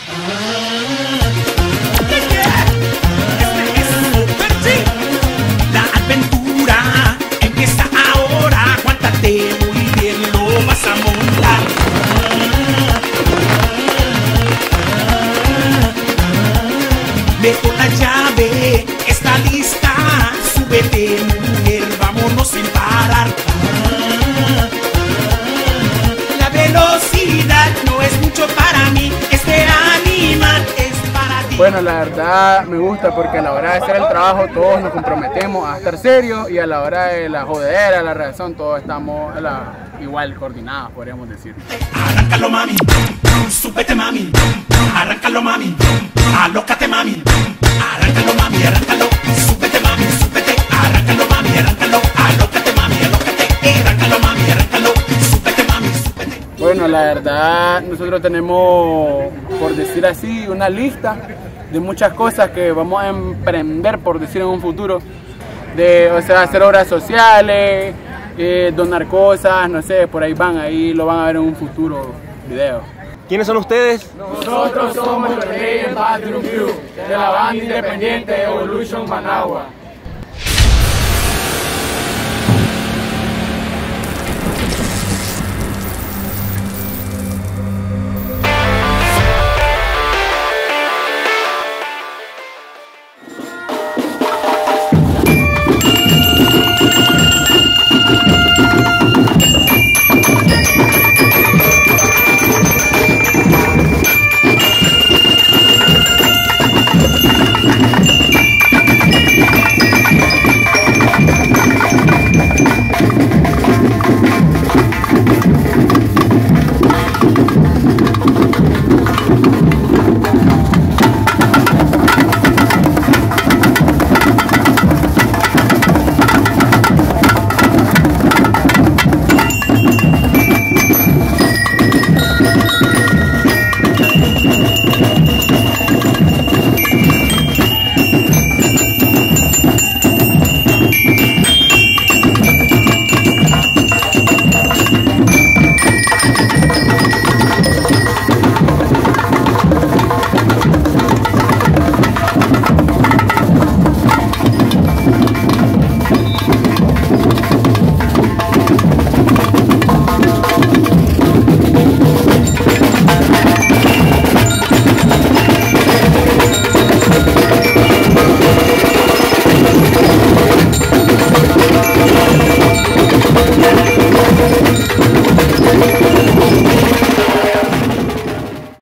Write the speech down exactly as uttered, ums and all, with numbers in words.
La aventura empieza ahora, aguántate muy bien, lo vas a montar. Meto la llave, está lista, súbete mujer, vámonos sin parar. La velocidad no es mucho para mí, este animal es para ti. Bueno, la verdad me gusta porque a la hora de hacer el trabajo todos nos comprometemos a estar serios y a la hora de la jodera, la reacción, todos estamos la, igual coordinados, podríamos decir. Arráncalo mami, súbete mami, arráncalo mami, alócate mami, arráncalo mami, arráncalo, súbete mami, súbete, arráncalo mami, arráncalo, alócate mami, alócate, arráncalo mami, arráncalo, súbete mami, súbete. Bueno, la verdad nosotros tenemos, por decir así, una lista de muchas cosas que vamos a emprender, por decir, en un futuro, de, o sea, hacer obras sociales, eh, donar cosas, no sé, por ahí van, ahí lo van a ver en un futuro video. ¿Quiénes son ustedes? Nosotros somos los Reyes Bathroom Crew, de la banda independiente Evolution Managua.